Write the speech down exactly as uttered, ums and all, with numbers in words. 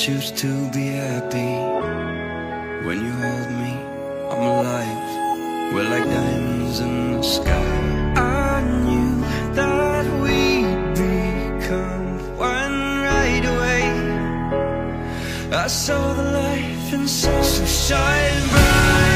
choose to be happy. When you hold me, I'm alive. We're like diamonds in the sky. I knew that we'd become one right away. I saw the light inside, so shine bright.